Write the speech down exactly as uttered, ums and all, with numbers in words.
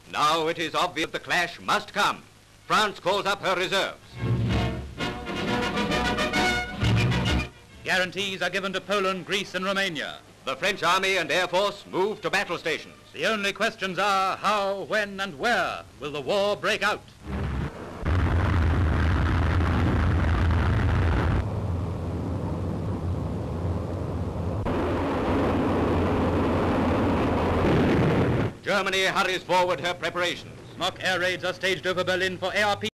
Now it is obvious the clash must come. France calls up her reserves. Guarantees are given to Poland, Greece and Romania. The French army and air force move to battle stations. The only questions are how, when and where will the war break out? Germany hurries forward her preparations. Mock air raids are staged over Berlin for A R P